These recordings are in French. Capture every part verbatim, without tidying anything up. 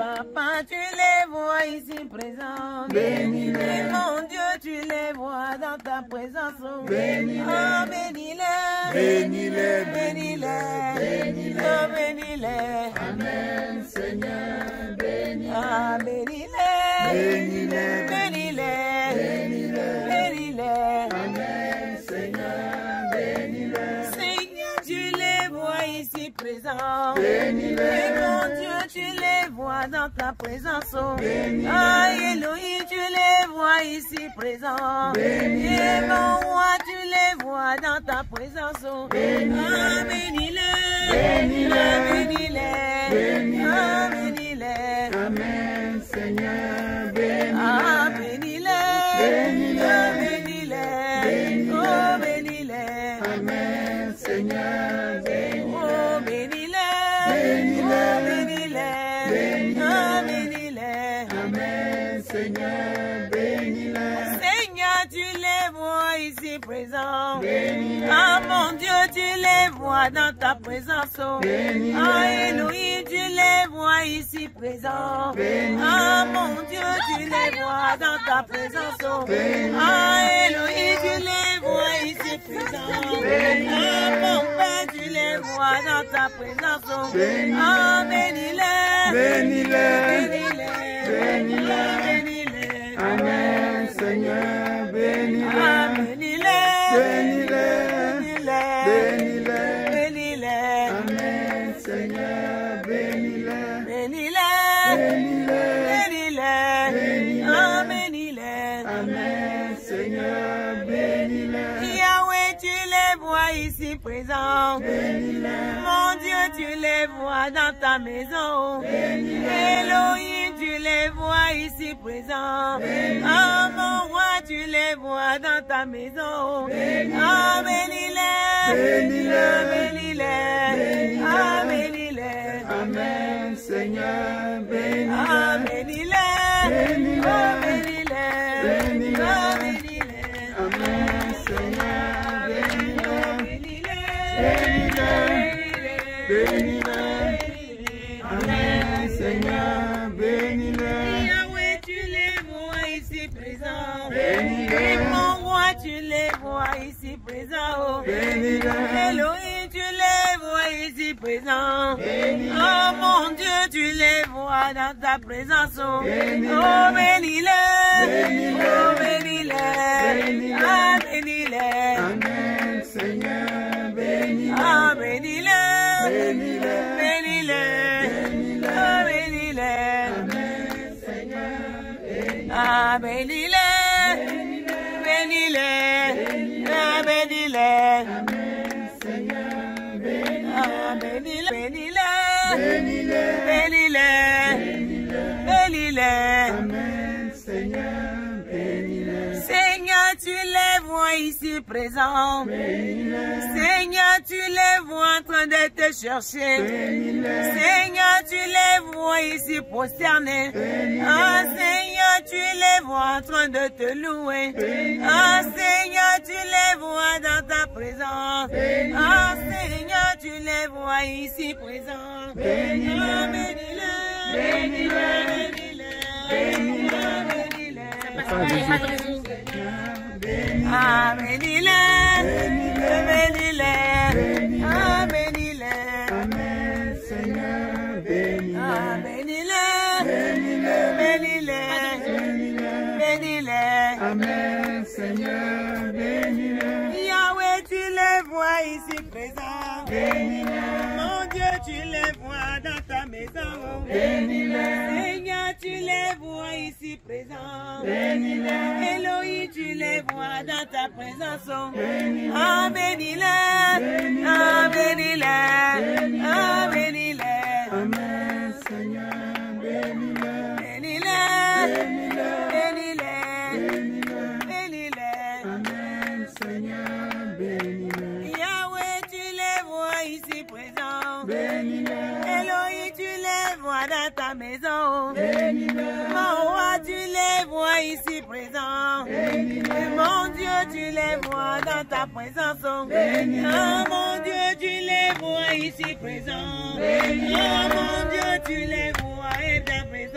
Papa, tu les vois ici présents. Bénis-les. Mon Dieu, tu les vois dans ta présence. Bénis-les. Oh, bénis-les. Bénis-les. Bénis-les. Bénis-les. Oh, bénis-les. Amen, Seigneur, bénis-les. Ah, bénis-les. Bénis-les. Bénis-les. Bénis-les. Bénis-les. Amen, Seigneur, bénis-les. Seigneur, tu les vois ici présents. Bénis-les. Et mon Dieu, tu les vois dans ta présence. Bénis-les. Ah, Elohim, tu les vois ici présents. Bénis-les. Et mon roi, tu les vois dans ta présence. Bénis-les. Ah, bénis-les. Bénis-les. Bénis-les. Bénis-les. Ah, bénis-les. Amen, Seigneur, bénis-les. Ah, bénis-les. Bénis-les. Ah, bénis-les. Bénis-les. Oh, bénis-les. Amen, Seigneur, bénis-les. Oh, bénis-les. Bénis-les. Oh, bénis-les. Bénis-les. Ah, bénis-les. Amen, Seigneur, bénis-les. Seigneur, tu les vois ici présents. Bénis-les. Ah, mon Dieu, tu les vois dans ta présence. Bénis-les. Ah, Elohim, tu les vois ici présents. Bénis-les. Ah, mon Dieu, tu les vois dans ta présence. Bénis-les. Ah, Elohim, tu les vois ici présents. Bénis-les. Ah, mon Père, tu les vois dans ta présence. Bénis-les. Ah, bénis-les. Bénis-les. Bénis-les. Bénis-les. Ah, bénis-les. Amen, Seigneur, bénis-les. Ah, bénis-les. Bénis-les. Bénis-les. Bénis-les. Amen, Seigneur, bénis-les. Bénis-les. Bénis-les. Bénis-les. Bénis-les. Ah, bénis-les. Amen, Seigneur, bénis-les. Yahweh, tu les vois ici présents. Bénis-les. Mon Dieu, tu les vois dans ta maison. Elohim, tu les vois ici présents. Ah, mon roi, tu les vois dans ta maison. Ah, bénis-les. Bénis-les. Bénis-les. Ah, bénis-les. Amen, Seigneur, bénis-les. Ah, bénis-les. Bénis-les. Ah, bénis-les. Bénis-les. Ah, bénis-les. Amen, Seigneur, bénis-les. Bénis-les. Bénis-les. Amen, Seigneur, bénis-les. Yahweh, tu les vois ici présents. Bénis-les. Et mon roi, tu les vois ici présents. Bénis-les. Elohim, tu les vois ici présents. Bénis-les. Oh mon Dieu, tu les vois dans ta présence. Bénis-les. Oh, bénis-les. Bénis-les. Oh, bénis-les. Bénis-les. Ah, bénis-les. Amen, Seigneur, bénis-les. Ah, bénis-les. Bénis-les. Bénis-les. Bénis-les. Ah, bénis-les. Amen, Seigneur, bénis-les. Ah, bénis-les. Bénis-les. Ah, bénis-les. Amen, Seigneur, bénis-les. Ah, bénis-les. Bénis-les. Bénis-les. Bénis-les. Bénis-les. Amen, Seigneur, bénis-les. Seigneur, tu les vois ici présents. Bénis-les. Seigneur, tu les vois en train de te chercher. Bénis-les. Seigneur, tu les vois ici prosternés. Bénis-les. Ah, Seigneur, tu les vois en train de te louer. Bénis-les. Ah, Seigneur, tu les vois dans ta présence. Bénis-les. Ah, Seigneur, tu les vois ici présents. Bénis-les. Ah, bénis-les. Bénis-les. Bénis-les. Ah, bénis-les. Ah, bénis-les. Bénis-les. Ah, bénis-les. Amen, Seigneur, bénis-les. Ah, bénis-les. Bénis-les. Bénis-les. Bénis-les. Amen, Seigneur, bénis-les. Yahweh, tu les vois ici présents. Bénis-les. Mon Dieu, tu les vois dans ta maison. Bénis-les. Seigneur, tu les vois ici présents. Bénis-les. Elohim, tu les vois dans ta présence. Bénis-les. Ah, bénis-les. Ah, bénis-les. Ah, bénis-les. Amen, Seigneur, bénis-les. Bénis-les. Bénis-les. Bénis-les. Bénis-les. Bénis-les. Amen, Seigneur, bénis-les. Yahweh, tu les vois ici présents. Bénis-les. Elohim, tu les vois dans ta maison. Bénis-les. Mon roi, tu les vois ici présents. Bénis-les. Mon Dieu, tu les vois dans ta présence. Bénis-les. Ah, mon Dieu, tu les vois ici présents. Bénis-les. Ah, mon Dieu, tu les vois et ta présence.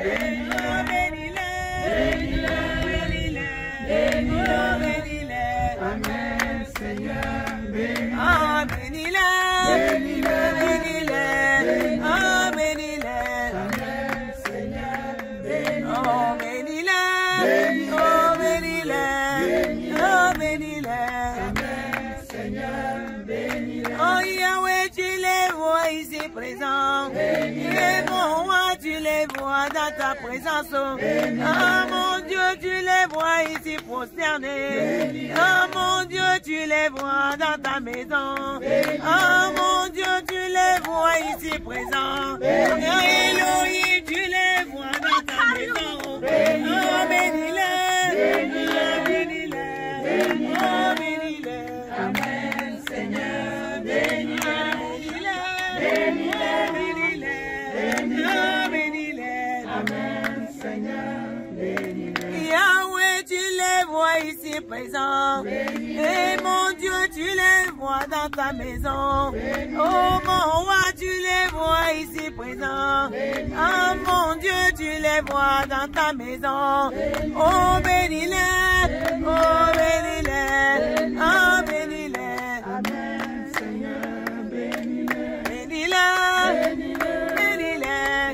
Amen, Seigneur, bénis-le. Ah, bénis-le, bénis-le, bénis-le. Ah, bénis-le. Amen, Seigneur, bénis-le. Oh, bénis-le, oh, bénis-le. Oh, bénis-le. Amen, Seigneur, bénis-le. Oh, Yahweh, tu les vois ici présents. Et mon roi, tu les vois dans ta présence. Oh, mon Dieu, tu les vois ici prosternés. Oh, mon Dieu, tu les vois dans ta maison. Oh, mon Dieu, tu les vois ici présents. Elohim, tu les vois dans ta maison. Oh, bénis-le, bénis-le, oh, bénis-le. Amen, Seigneur, bénis-le. Amen, Seigneur, bénis-le. Yahweh, tu les vois ici présents. Et mon Dieu, tu les vois dans ta maison. Oh mon roi, tu les vois ici présents. Oh mon Dieu, tu les vois dans ta maison. Oh bénis-les, oh bénis-les, oh bénis-les. Amen, Seigneur, bénis-le. Bénis-les, bénis-les,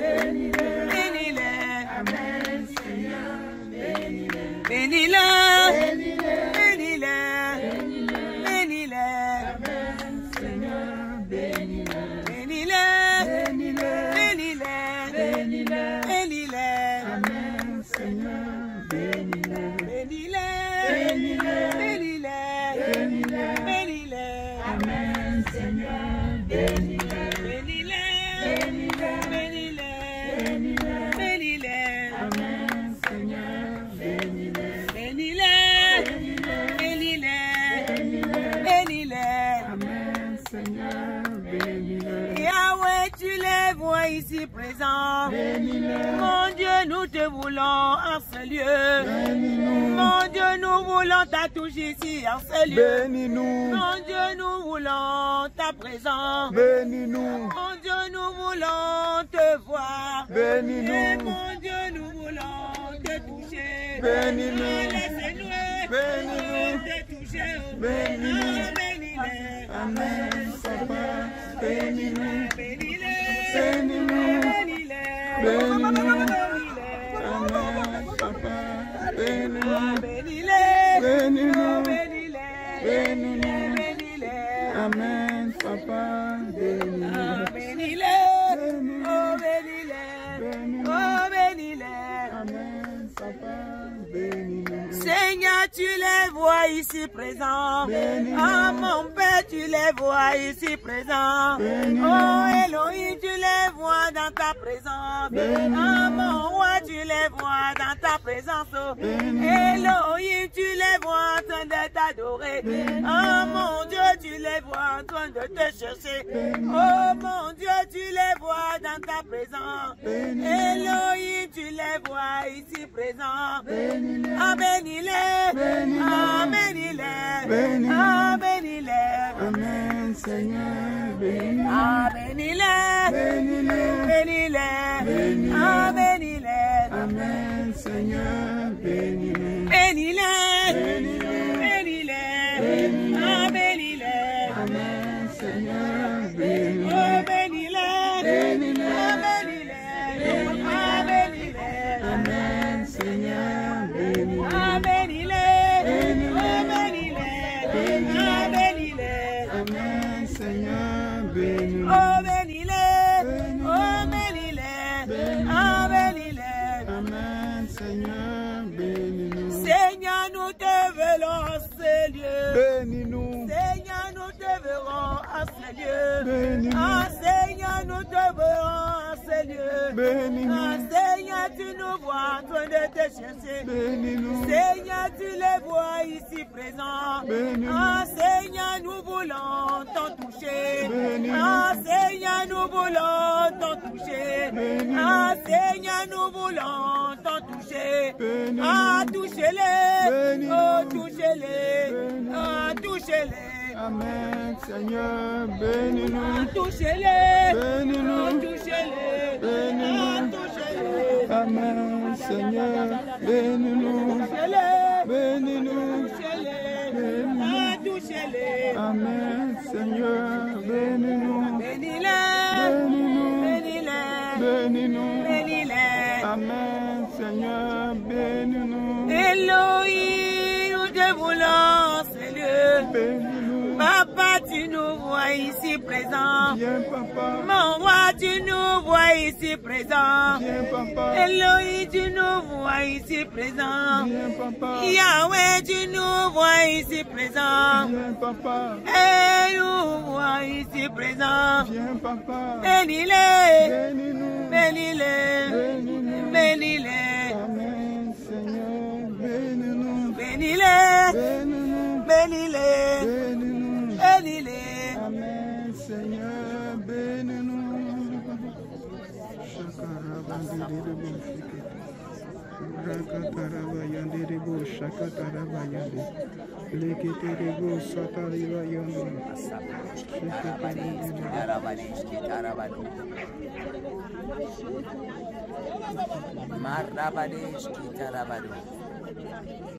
bénis-les. Amen, Seigneur, bénis-le. Bénis-le, bénis-le, bénis-le. Amen, Seigneur, bénis-le. Bénis-le, Bénis-le. bénis-le, Bénis-le. bénis-le. Amen, Seigneur, bénis-le. Bénis-le, Bénis-le. bénis-le, Bénis-le. bénis-le. Amen, Seigneur, bénis-le. Bénis-le, Bénis-le. bénis-le, Bénis-le. bénis-le. Amen, Seigneur, bénis-le. Bénis-le, bénis-le, Bénis-le. bénis-le. Amen, Seigneur, bénis-le. Yahweh, tu les vois ici présents. Bénis-le. Mon Dieu, nous te voulons en ce lieu. Bénis-nous. Mon Dieu, nous voulons ta touche ici en ce lieu. Bénis-nous. Mon Dieu, nous voulons ta présence. Bénis-nous. Mon Dieu, nous voulons te voir. Et Bénis-nous. mon Dieu, nous voulons te toucher. Bénis-nous. Laisse-nous Bénis-nous. te toucher. Bénis-nous. Ah, bénis-les. Amen, Papa. Bénis-nous. Bénis-les. Bénis-nous. Bénis-les. Bénis-nous. Bénis-les. Amen, Papa. Bénis-nous. Bénis-les. Bénis-nous. Bénis-les. Bénis-nous. Bénis-les. Amen, Papa. Bénis-nous. Bénis-les. Oh, bénis-les. Oh, bénis-les. Amen, Papa. Bénis-nous. Seigneur, tu les vois ici présents. Bénis-nous. Oh, mon Père, tu les vois ici présents. Bénis-nous. Oh, Elohim, tu les vois dans ta présence. Bénis-nous. Oh, mon roi, tu les vois dans ta présence. Bénis-nous. Elohim, tu les vois en train de t'adorer. Oh, mon Dieu, tu les vois en train de te chercher. Oh, mon Dieu, tu les vois dans ta présence. Elohim, tu les vois ici présents. Bénis-le. Ah, bénis-les. Bénis-les. Ah, bénis-les. Bénis-les. Ah, bénis-les. Amen, Seigneur, bénis-nous. Ah, bénis-les. Bénis-les. Bénis-les. Bénis-les. Ah, bénis-les. Amen, Seigneur, bénis-nous. Bénis-les. Bénis-les. Bénis-les. Bénis-les. Ah, bénis-les. Amen, Seigneur, bénis-nous. Oh, bénis-les. Bénis-les. Ah, bénis-les. Ah, bénis-les. Amen, Seigneur, bénis-nous. Ah, bénis-les. Bénis-les. Oh, bénis-les. Bénis-les. Ah, bénis-les. Amen, Seigneur, bénis-nous. Oh, bénis-les. Bénis-les. Oh, bénis-les. Bénis-les. Ah, bénis-les. Amen, Seigneur, bénis-nous. Seigneur, nous te voulons en ce lieu. Bénis-nous. Seigneur, nous te verrons en ce lieu. Bénis-nous. Ah, Seigneur, nous te verrons en ce lieu. Bénis-nous. Ah, Seigneur, tu nous vois en train de te chercher. Bénis-nous. Seigneur, tu les vois ici présents. Bénis-nous. Ah, Seigneur, nous voulons t'en toucher. Bénis-nous. Ah, Seigneur, nous voulons t'en toucher. Bénis-nous. Ah, Seigneur, nous voulons t'en toucher. Bénis-nous. Ah, touchez-les. Bénis-nous. Oh, touchez-les. Bénis-nous. Ah, touchez-les. Amen, Seigneur, bénis-nous. Touchez-les. Bénis-nous. Oh, touchez-les. Bénis-nous. Ah, touchez-les. Amen, Seigneur, bénis-nous, bénis-nous, bénis-nous. Amen, Seigneur, bénis-nous, bénis-nous, bénis-nous. Amen, Seigneur, bénis-nous. Elohim, nous te voulons, Seigneur. Bénis-nous. Papa, tu nous vois ici présent. Viens, papa. Mon roi, tu nous vois ici présent. Viens, papa. Elohim, tu nous vois ici présent. Viens, papa. Yahweh, tu nous vois ici présent. Viens, papa. Et nous vois ici présent. Viens, papa. Bénis-les, Bénis-nous. bénis-les, Bénis-nous. bénis-les, Amen, Seigneur, bénis-nous. bénis-les, Bénis-nous. bénis-les, Bénis-nous. bénis-les. Amen, Seigneur, bénis-nous. Shakarabandirebo shikete. Rakatarabayandiribo shakatarabayande. Leketerebo sataribayande. Marrabadesh Kitarabado.